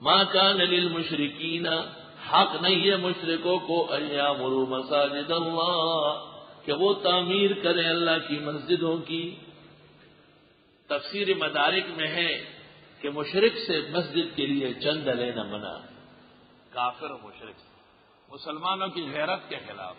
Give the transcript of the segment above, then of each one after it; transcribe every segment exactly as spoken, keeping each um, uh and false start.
ما کان للمشرکین، حق نہیں ہے مشرکوں کو ان یامروا مساجد اللہ، کہ وہ تعمیر کریں اللہ کی مسجدوں کی۔ تفسیر مدارک میں ہے کہ مشرک سے مسجد کے لیے چندہ لینا منع، کافر و مشرک سے، مسلمانوں کی غیرت کے خلاف۔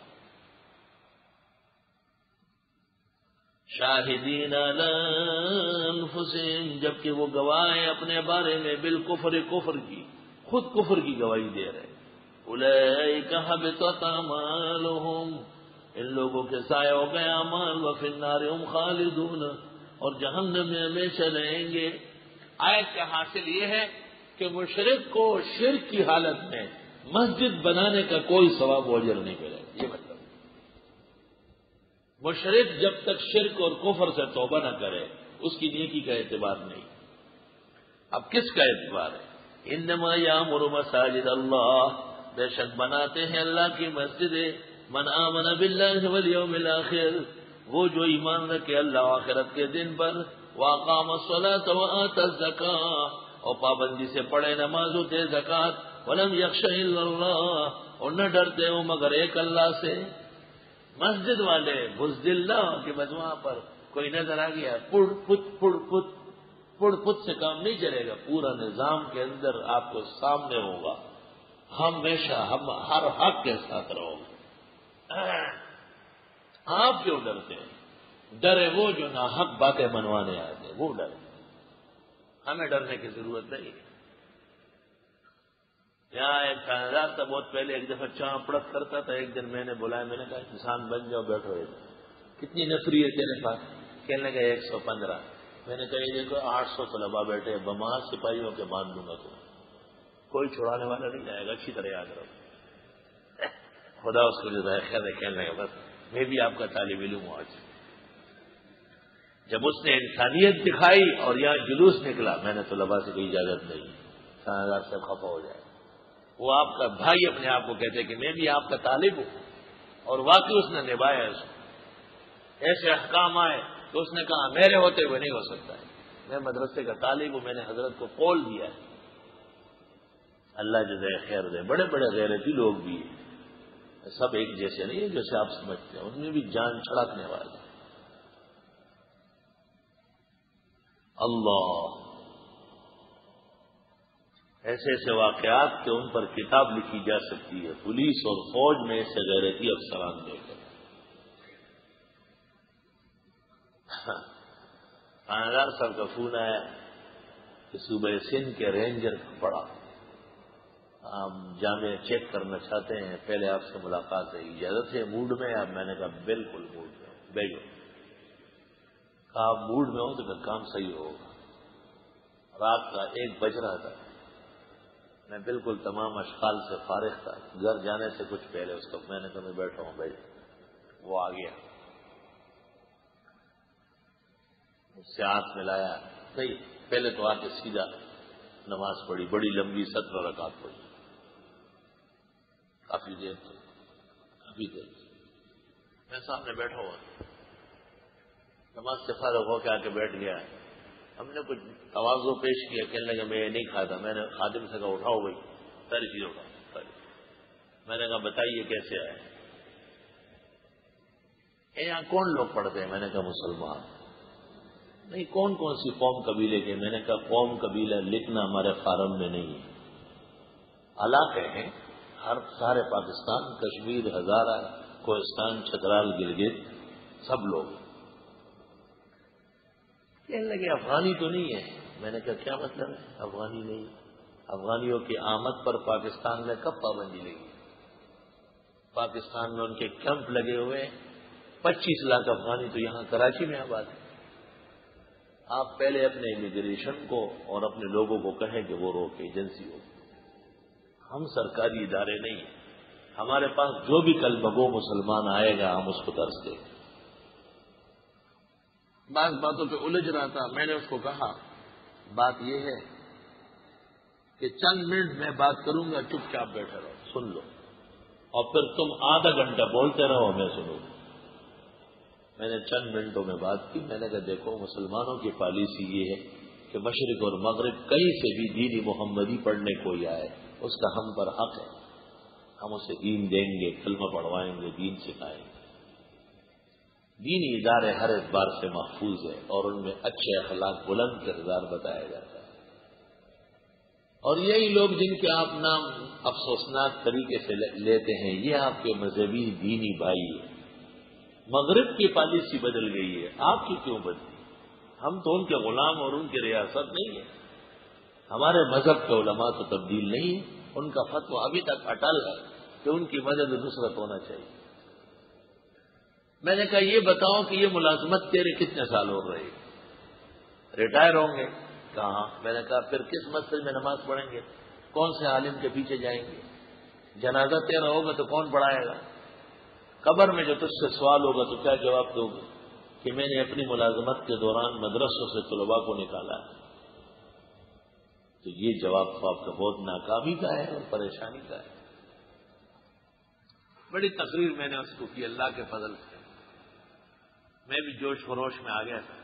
شاہدین علی انفسہم، جبکہ وہ گواہ ہیں اپنے بارے میں بالکفر، کفر کی، خود کفر کی گواہی دے رہے۔ اولئک حبطت اعمالہم، ان لوگوں کے ضائع ہو گئے اعمال، وفی النار ہم خالدون، اور جہنم میں ہمیشہ رہیں گے۔ آیت کا حاصل یہ ہے کہ مشرک کو شرک کی حالت میں مسجد بنانے کا کوئی ثواب و اجر نہیں ملے، یہ مطلب مشرک جب تک شرک اور کفر سے توبہ نہ کرے اس کی نیکی کا اعتبار نہیں۔ اب کس کا اعتبار ہے؟ انما یامر مساجد اللہ، بے شک بناتے ہیں اللہ کی مسجدیں من آمن باللہ والیوم الآخر، وہ جو ایمان رکھے اللہ آخرت کے دن پر، واقام الصلاۃ وآتى الزکاۃ، اور پابندی سے پڑھے نماز و دے زکات، ولم یخش الا اللہ، اور نہ ڈرتے ہو مگر ایک اللہ سے۔ مسجد والے بزدلہ کے مجموعہ پر کوئی نظر آ گیا، پڑ پت پڑ پت پڑ پت سے کام نہیں چلے گا، پورا نظام کے اندر آپ کو سامنے ہوگا، ہمیشہ ہم ہر حق کے ساتھ رہو گے۔ آپ کیوں ڈرتے ہیں؟ ڈرے وہ جو ناحق باتیں منوانے آئے تھے، وہ ڈرے، ہمیں ڈرنے کی ضرورت نہیں۔ یہاں ایک خاندان تھا بہت پہلے، ایک دفعہ چاں پڑک کرتا تھا، ایک دن میں نے بلایا، میں نے کہا انسان بن جاؤ، بیٹھو ایک، کتنی نفری ہے تیرے پاس؟ کہنے لگا ایک سو پندرہ۔ میں نے کہا یہ دیکھو آٹھ سو طلبا بیٹھے، بمار سپاہیوں کے مان دوں گا تمہیں، کوئی چھڑانے والا نہیں جائے گا، اچھی طرح یاد رکھو۔ خدا اس کو جو ہے خیر ہے، کہنے لگا بس میں بھی آپ کا طالب علم ہوں۔ آج جب اس نے انسانیت دکھائی اور یہاں جلوس نکلا، میں نے طلبا سے کوئی اجازت نہیں، خاندان سے خفا ہو جائے، وہ آپ کا بھائی اپنے آپ کو کہتے کہ میں بھی آپ کا طالب ہوں، اور واقعی اس نے نبھایا اس کو۔ ایسے احکام آئے تو اس نے کہا میرے ہوتے ہوئے نہیں ہو سکتا ہے، میں مدرسے کا طالب ہوں، میں نے حضرت کو قول دیا ہے۔ اللہ جزائے خیر دے۔ بڑے بڑے غیرتی لوگ بھی ہیں، سب ایک جیسے نہیں ہیں جیسے آپ سمجھتے ہیں، ان میں بھی جان چھڑکنے والے۔ اللہ، ایسے ایسے واقعات کہ ان پر کتاب لکھی جا سکتی ہے، پولیس اور فوج میں ایسے غیرتی افسران دے کر۔ خاندار صاحب کا فون آیا کہ صوبہ سندھ کے رینجر کا پڑا، آپ جامع چیک کرنا چاہتے ہیں، پہلے آپ سے ملاقات ہے، اجازت ہے؟ موڈ میں؟ اب میں نے کہا بالکل موڈ میں ہوں، بیٹھو۔ کہا آپ موڈ میں ہو تو پھر کام صحیح ہوگا۔ رات کا ایک بج رہا تھا، میں بالکل تمام اشغال سے فارغ تھا، گھر جانے سے کچھ پہلے اس کو میں نے کہا میں بیٹھا ہوں بھائی۔ وہ آ گیا، اس سے ہاتھ ملایا، نہیں پہلے تو آ کے سیدھا نماز پڑھی، بڑی لمبی سترہ رکعت پڑھی، کافی دیر تک، کافی دیر میں سامنے بیٹھا ہوا، نماز سے فارغ ہو کے آ کے بیٹھ گیا۔ ہم نے کچھ تواضع پیش کیا، کہنے لگا میں یہ نہیں کھاتا۔ میں نے خادم سے کہا اٹھاؤ بھائی، ساری چیز اٹھاؤ۔ میں نے کہا بتائیے کیسے آئے؟ یہاں کون لوگ پڑھتے ہیں؟ میں نے کہا مسلمان۔ نہیں کون کون سی قوم قبیلے کے؟ میں نے کہا قوم قبیلہ لکھنا ہمارے فارم میں نہیں ہے، علاقے ہیں، ہر سارے پاکستان، کشمیر، ہزارہ، کوہستان، چترال، گلگت، سب لوگ۔ کہنے لگے افغانی تو نہیں ہے؟ میں نے کہا کیا مطلب ہے افغانی نہیں؟ افغانیوں کی آمد پر پاکستان میں کب پابندی لگی؟ پاکستان میں ان کے کیمپ لگے ہوئے، پچیس لاکھ افغانی تو یہاں کراچی میں آباد ہے۔ آپ پہلے اپنے امیگریشن کو اور اپنے لوگوں کو کہیں کہ وہ روکے، ایجنسی ہو، ہم سرکاری ادارے نہیں ہیں، ہمارے پاس جو بھی کل بگو مسلمان آئے گا ہم اس کو درس دیں۔ بعض باتوں پہ الجھ رہا تھا، میں نے اس کو کہا بات یہ ہے کہ چند منٹ میں بات کروں گا، چپ چاپ بیٹھے رہو، سن لو، اور پھر تم آدھا گھنٹہ بولتے رہو، میں سنوں گا۔ میں نے چند منٹوں میں بات کی، میں نے کہا دیکھو مسلمانوں کی پالیسی یہ ہے کہ مشرق اور مغرب کہیں سے بھی دین محمدی پڑھنے کوئی آئے اس کا ہم پر حق ہے، ہم اسے دین دیں گے، کلمہ پڑھوائیں گے، دین سکھائیں گے۔ دینی ادارے ہر اعتبار سے محفوظ ہے اور ان میں اچھے اخلاق بلند کردار بتایا جاتا ہے۔ اور یہی لوگ جن کے آپ نام افسوسناک طریقے سے لیتے ہیں یہ آپ کے مذہبی دینی بھائی ہیں۔ مغرب کی پالیسی بدل گئی ہے، آپ کی کیوں بدلی؟ ہم تو ان کے غلام اور ان کی ریاست نہیں ہے۔ ہمارے مذہب کے علماء تو تبدیل نہیں ہے، ان کا فتویٰ ابھی تک اٹل ہے کہ ان کی مدد و نصرت ہونا چاہیے۔ میں نے کہا یہ بتاؤ کہ یہ ملازمت تیرے کتنے سال ہو رہی؟ ریٹائر ہوں گے؟ کہاں؟ میں نے کہا پھر کس مسجد میں نماز پڑھیں گے؟ کون سے عالم کے پیچھے جائیں گے؟ جنازہ تیرا ہوگا تو کون پڑھائے گا؟ قبر میں جو تجھ سے سوال ہوگا تو کیا جواب دو گے؟ کہ میں نے اپنی ملازمت کے دوران مدرسوں سے طلباء کو نکالا ہے۔ تو یہ جواب تو آپ کا بہت ناکامی کا ہے اور پریشانی کا ہے۔ بڑی تقریر میں نے اس کو کی اللہ کے فضل سے، میں بھی جوش خروش میں آ گیا تھا۔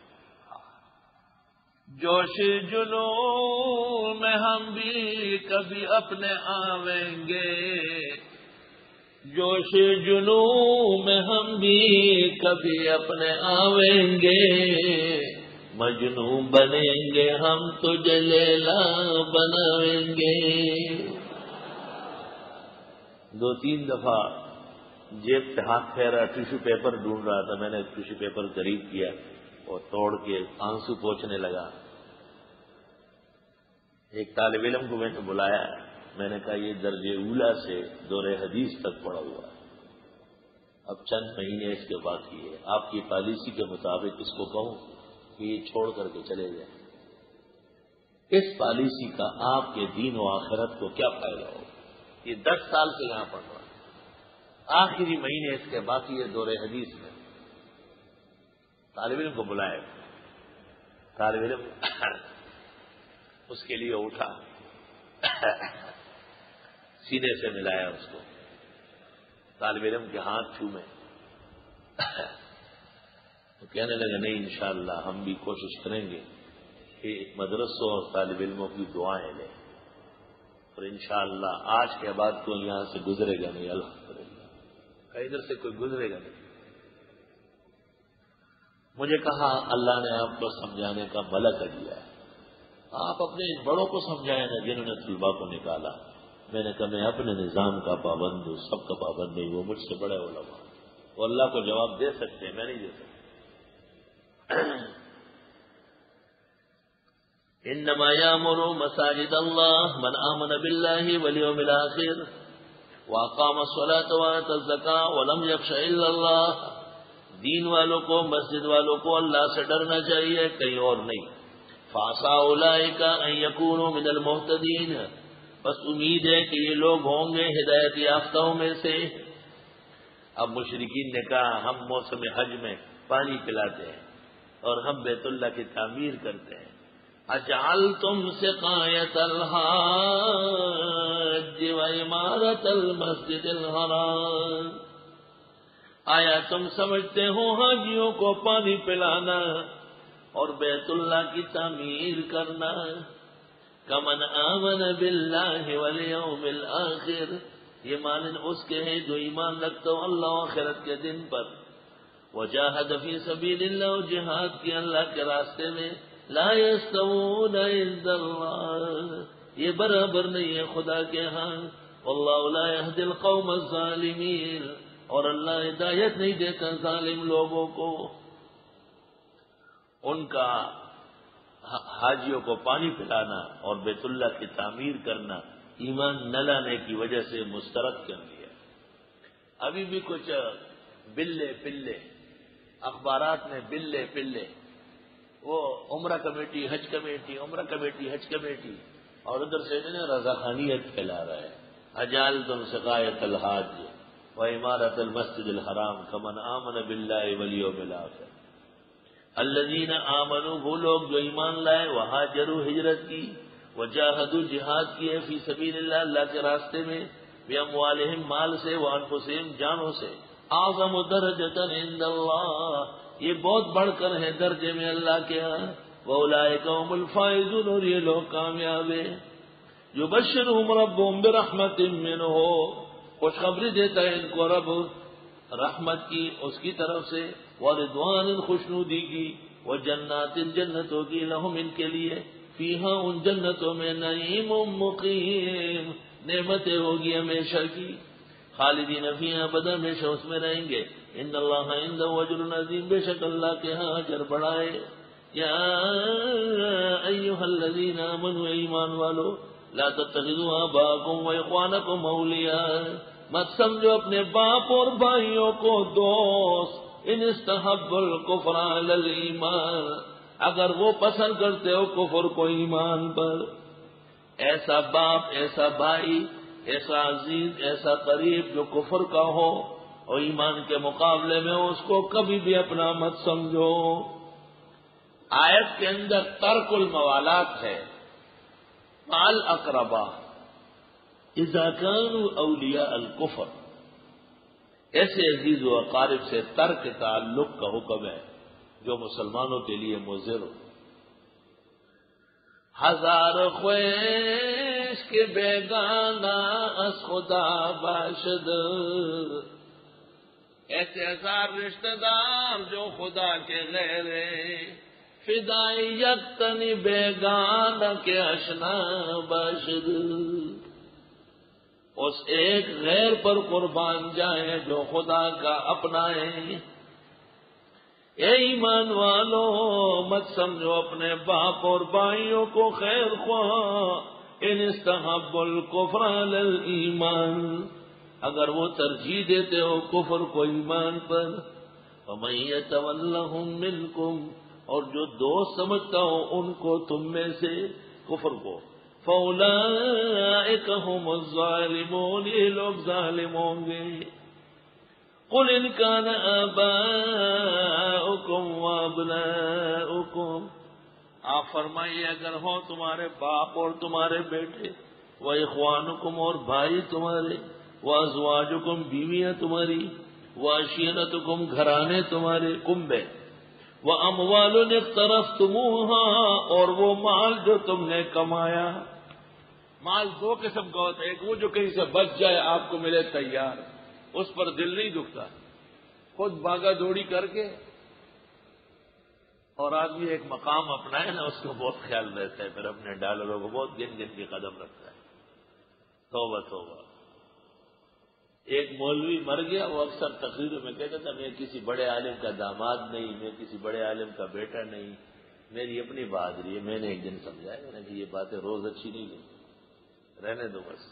جوش جنون میں ہم بھی کبھی اپنے آویں گے، جوش جنون میں ہم بھی کبھی اپنے آویں گے، مجنون بنیں گے ہم تجھے لیلا بنائیں گے۔ دو تین دفعہ جیب پہ ہاتھ پھیرا، ٹیشو پیپر ڈھونڈ رہا تھا، میں نے ٹیشو پیپر قریب کیا اور توڑ کے آنسو پوچھنے لگا۔ ایک طالب علم کو میں نے بلایا، میں نے کہا یہ درجے اولا سے دور حدیث تک پڑھا ہوا ہے، اب چند مہینے اس کے باقی ہے، آپ کی پالیسی کے مطابق اس کو کہوں کہ یہ چھوڑ کر کے چلے جائیں، اس پالیسی کا آپ کے دین و آخرت کو کیا فائدہ ہوگا؟ یہ دس سال سے یہاں پڑھ رہا ہے، آخری مہینے اس کے باقی ہے دور حدیث میں۔ طالب علم کو بلائے، طالب علم اس کے لیے اٹھا، سینے سے ملایا اس کو، طالب علم کے ہاتھ چھومے تو کہنے لگا نہیں انشاءاللہ ہم بھی کوشش کریں گے کہ مدرسوں اور طالب علموں کی دعائیں لیں، اور انشاءاللہ آج کے بعد کوئی یہاں سے گزرے گا نہیں، الحمدللہ ادھر سے کوئی گزرے گا نہیں۔ مجھے کہا اللہ نے آپ کو سمجھانے کا ملکہ دیا ہے، آپ اپنے بڑوں کو سمجھائیں نا جنہوں نے طلباء کو نکالا۔ میں نے کہا میں اپنے نظام کا پابند ہوں، سب کا پابند نہیں، وہ مجھ سے بڑے علماء وہ اللہ کو جواب دے سکتے ہیں، میں نہیں دے سکتا۔ انما یامر مساجد اللہ من آمن باللہ والیوم الآخر واقام الصلاۃ وآتى الزکاۃ ولم یخش الا اللہ، دین والوں کو، مسجد والوں کو اللہ سے ڈرنا چاہیے، کہیں اور نہیں۔ فعسى اولئک ان یکونوا من المہتدین، بس امید ہے کہ یہ لوگ ہوں گے ہدایت یافتہوں میں سے۔ اب مشرکین نے کہا ہم موسم حج میں پانی پلاتے ہیں اور ہم بیت اللہ کی تعمیر کرتے ہیں۔ اجعلتم سقایۃ الحاج وعمارۃ المسجد الحرام، آیا تم سمجھتے ہو حاجیوں کو پانی پلانا اور بیت اللہ کی تعمیر کرنا؟ کمن آمن باللہ والیوم الآخر، یہ مانن اس کے ہیں جو ایمان رکھتا ہو اللہ و آخرت کے دن پر، وجاہد فی سبیل اللہ، اور جہاد کی اللہ کے راستے میں، لا یستوون عند اللہ، یہ برابر نہیں ہے خدا کے ہاں، واللہ لا یہدی القوم الظالمین، اور اللہ ہدایت نہیں دیتا ظالم لوگوں کو۔ ان کا حاجیوں کو پانی پلانا اور بیت اللہ کی تعمیر کرنا ایمان نہ لانے کی وجہ سے مسترد کر دیا۔ ابھی بھی کچھ بلے پلے اخبارات میں بلے پلے، وہ عمرہ کمیٹی حج کمیٹی عمرہ کمیٹی حج کمیٹی، اور ادھر سے رضا خانیت پھیلا رہا ہے۔ اجعلتم سقایۃ الحاج وعمارۃ المسجد الحرام کمن آمن باللہ والیوم الآخر، الذین آمنوا، وہ لوگ جو ایمان لائے، وہاجروا، ہجرت کی، وجاہدوا، جہاد کیے، فی سبیل اللہ، اللہ کے راستے میں، باموالہم، مال سے، وانفسہم، جانوں سے، اعظم درجۃ عند اللہ، یہ بہت بڑھ کر ہے درجے میں اللہ کے ہاں، وَأُولَٰئِكَ هُمُ الْفَائِزُونَ، اور یہ لوگ کامیاب ہیں۔ يُبَشِّرُهُمْ رَبُّهُم بِرَحْمَةٍ مِّنْهُ، خوشخبری دیتا ہے ان کو رب رحمت کی اس کی طرف سے، وَرِضْوَانٍ خوشنودی کی، وَجَنَّاتٍ جنتوں کی، لَهُمْ ان کے لیے، فیہا ان جنتوں میں، نعیم مقیم، نعمتیں ہوگی ہمیشہ کی، خالدین فیہا ابدا، ہمیشہ اس میں رہیں گے۔ ان اللہ عنده اجر عظیم، بے شک اللہ کے ہاں اجر بڑا ہے۔ یا ایھا الذین آمنوا، ایمان والو، لا تتخذوا آباءکم واخوانکم اولیاء، مت سمجھو اپنے باپ اور بھائیوں کو دوست، ان استحبوا الکفر علی الایمان، اگر وہ پسند کرتے ہو کفر کو ایمان پر۔ ایسا باپ، ایسا بھائی، ایسا عزیز، ایسا قریب جو کفر کا ہو اور ایمان کے مقابلے میں اس کو کبھی بھی اپنا مت سمجھو۔ آیت کے اندر ترک الموالات ہے، مع الاقرباء اذا كانوا اولیاء الکفر، ایسے عزیز و اقارب سے ترک تعلق کا حکم ہے جو مسلمانوں کے لیے مضر ہو۔ ہزار خویش کے بیگانہ از خدا باشد، ایسے ہزار رشتہ دار جو خدا کے غیر ہیں، فدائی یکتنی بیگانہ کے اشنا باشد، اس ایک غیر پر قربان جائیں جو خدا کا اپنا ہے۔ اے ایمان والو، مت سمجھو اپنے باپ اور بھائیوں کو خیر خواہ، ان استحبوا الکفر علی الایمان، اگر وہ ترجیح دیتے ہو کفر کو ایمان پر۔ ومن یتولہم منکم، اور جو دوست سمجھتا ہو ان کو تم میں سے کفر کو، فاولئک ھم الظالمون، یہ لوگ ظالم ہوں گے۔ قل ان کان آباؤکم وابناؤکم، آپ فرمائیے اگر ہو تمہارے باپ اور تمہارے بیٹے، واخوانکم اور بھائی تمہارے، وازواجکم بیویاں تمہاری، وعشیرتکم گھرانے تمہارے، کنبے، واموال اقترفتموها، اور وہ مال جو تم نے کمایا۔ مال دو قسم کا ہوتا ہے، ایک وہ جو کہیں سے بچ جائے آپ کو ملے تیار، اس پر دل نہیں دکھتا، خود بھاگا دوڑی کر کے، اور آدمی ایک مقام اپنائے نا اس کو بہت خیال رہتا ہے، پھر اپنے ڈالروں کو بہت گن گن کے قدم رکھتا ہے۔ توبہ توبہ۔ ایک مولوی مر گیا، وہ اکثر تقریروں میں کہتا تھا میں کسی بڑے عالم کا داماد نہیں، میں کسی بڑے عالم کا بیٹا نہیں، میری اپنی بہادری ہے۔ میں نے ایک دن سمجھایا، میں نے کہ یہ باتیں روز اچھی نہیں لگتی، رہنے دو بس۔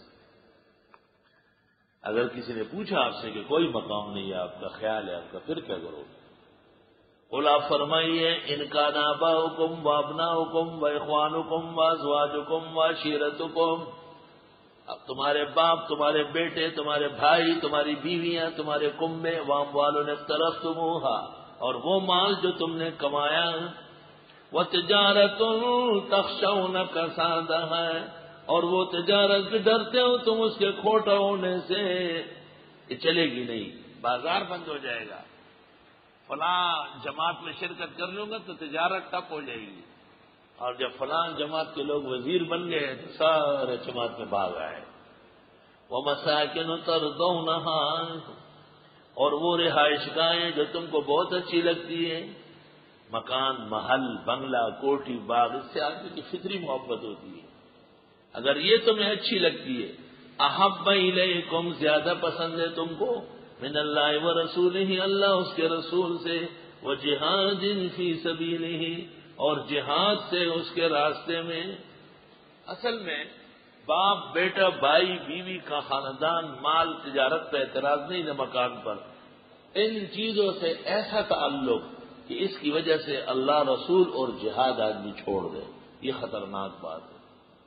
اگر کسی نے پوچھا آپ سے کہ کوئی مقام نہیں ہے آپ کا، خیال ہے آپ کا، پھر کیا کرو؟ قل آپ فرمائیے ان کان آباؤکم وابناؤکم واخوانکم وازواجکم وعشیرتکم، اب تمہارے باپ، تمہارے بیٹے، تمہارے بھائی، تمہاری بیویاں، تمہارے کنبے، واموال اقترفتموها، اور وہ مال جو تم نے کمایا، وتجارت تخشون کسادها، اور وہ تجارت کے ڈرتے ہو تم اس کے کھوٹا ہونے سے، یہ چلے گی نہیں، بازار بند ہو جائے گا، فلاں جماعت میں شرکت کر لوں گا تو تجارت ٹپ ہو جائے گی، اور جب فلاں جماعت کے لوگ وزیر بن گئے تو سارے جماعت میں بھاگ آئے۔ وَمَسَاكِنُ تَرْضَوْنَهَا، اور وہ رہائش گاہیں جو تم کو بہت اچھی لگتی ہیں، مکان، محل، بنگلہ، کوٹھی، باغ، اس سے آدمی کی فطری محبت ہوتی ہے۔ اگر یہ تمہیں اچھی لگتی ہے، احب الیکم، زیادہ پسند ہے تم کو، من اللہ ورسولہ، اللہ اس کے رسول سے، وجہاد فی سبیلہ، اور جہاد سے اس کے راستے میں۔ اصل میں باپ، بیٹا، بھائی، بیوی کا خاندان، مال، تجارت پہ اعتراض نہیں نہ مکان پر، ان چیزوں سے ایسا تعلق کہ اس کی وجہ سے اللہ، رسول اور جہاد آدمی چھوڑ دے، یہ خطرناک بات ہے۔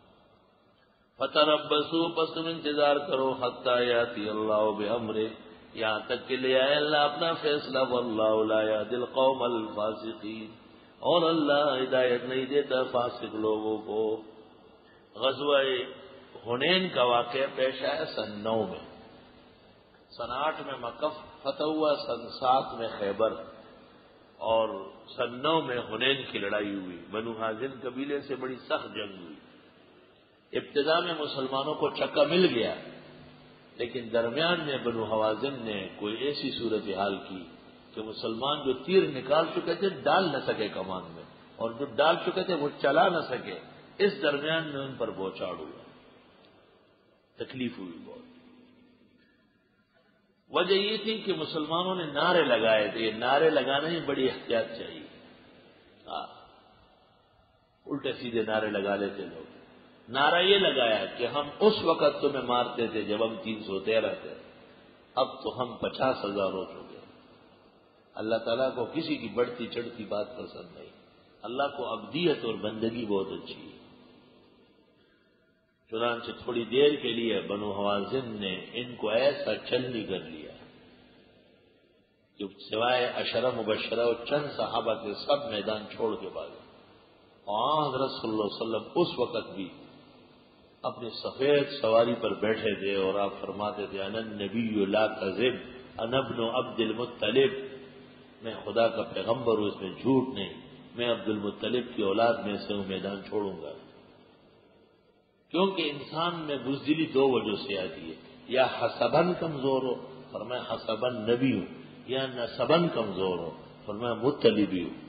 فتربصوا، پس تم انتظار کرو، حتی یاتی اللہ بامرہ، یہاں تک کہ لے آئے اللہ اپنا فیصلہ، واللہ لا یہدی القوم الفاسقین، اور اللہ ہدایت نہیں دیتا فاسق لوگوں کو۔ غزوہ حنین کا واقعہ پیش آیا سن نو میں، سن آٹھ میں مکہ فتح ہوا، سن سات میں خیبر، اور سن نو میں حنین کی لڑائی ہوئی، بنو ہازن قبیلے سے بڑی سخت جنگ ہوئی۔ ابتدا میں مسلمانوں کو چکا مل گیا، لیکن درمیان میں بنو حوازن نے کوئی ایسی صورتحال کی کہ مسلمان جو تیر نکال چکے تھے ڈال نہ سکے کمان میں، اور جو ڈال چکے تھے وہ چلا نہ سکے۔ اس درمیان میں ان پر بوچھاڑ ہوا، تکلیف ہوئی بہت۔ وجہ یہ تھی کہ مسلمانوں نے نعرے لگائے تھے، یہ نعرے لگانے میں بڑی احتیاط چاہیے، الٹے سیدھے نعرے لگا لیتے لوگ۔ نعرہ یہ لگایا کہ ہم اس وقت تمہیں مارتے تھے جب ہم تین سو تیرہ تھے، اب تو ہم پچاس ہزار ہو چکے۔ اللہ تعالیٰ کو کسی کی بڑھتی چڑھتی بات پسند نہیں، اللہ کو عبدیت اور بندگی بہت اچھی ہے۔ چنانچہ تھوڑی دیر کے لیے بنو حوازن نے ان کو ایسا چلنی کر لیا کہ سوائے عشرہ مبشرہ اور چند صحابہ کے سب میدان چھوڑ کے بھاگے۔ اور حضرت صلی اللہ علیہ وسلم اس وقت بھی اپنی سفید سواری پر بیٹھے تھے، اور آپ فرماتے تھے انا النبی لا کذب انا ابن عبد المطلب، میں خدا کا پیغمبر ہوں، اس میں جھوٹ نہیں، میں عبد المطلب کی اولاد میں سے ہوں، میدان چھوڑوں گا۔ کیونکہ انسان میں بزدلی دو وجہ سے آتی ہے، یا حسبن کمزور ہو، فرمایا حسبن نبی ہوں، یا نسبن کمزور ہو، فرمایا مطلبی ہوں۔